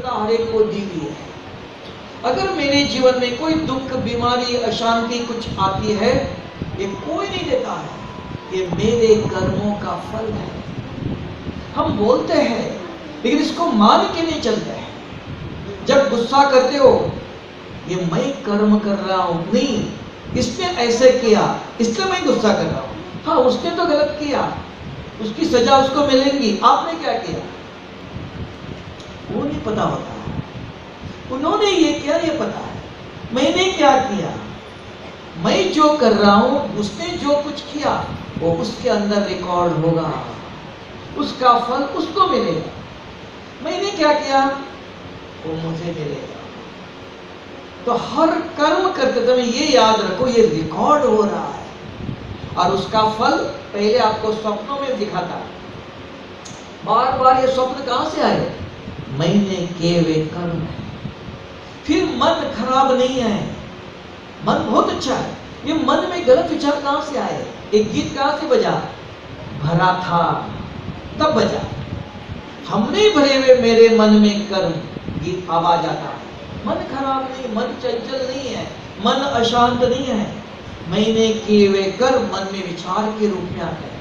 स्वतंत्रता हर एक को दी हुई है। अगर मेरे जीवन में कोई दुख, बीमारी, अशांति कुछ आती है, ये कोई नहीं देता है, ये मेरे कर्मों का फल है। हम बोलते हैं लेकिन इसको मान के नहीं चलते हैं। जब गुस्सा करते हो, ये मैं कर्म कर रहा हूं, नहीं, इसने ऐसे किया इसलिए मैं गुस्सा कर रहा हूं। हाँ, उसने तो गलत किया, उसकी सजा उसको मिलेगी, आपने क्या किया वो नहीं पता होता है। उन्होंने ये किया ये पता है, मैंने क्या किया, मैं जो कर रहा हूं, उसने जो कुछ किया वो उसके अंदर रिकॉर्ड होगा, उसका फल उसको मिलेगा। मैंने क्या किया वो मुझे मिलेगा। तो हर कर्म करते समय ये याद रखो, ये रिकॉर्ड हो रहा है और उसका फल पहले आपको स्वप्नों में दिखाता है। बार बार ये स्वप्न कहां से आए, मैंने किए हुए कर्म है। फिर मन खराब नहीं है, मन बहुत अच्छा है। ये मन में गलत विचार कहां से आए, एक गीत कहां से बजा, भरा था तब बजा, हमने भरे हुए मेरे मन में कर्म, गीत आवाज आता है। मन खराब नहीं, मन चंचल नहीं है, मन अशांत नहीं है। मैंने किए हुए कर्म मन में विचार के रूप में आते हैं।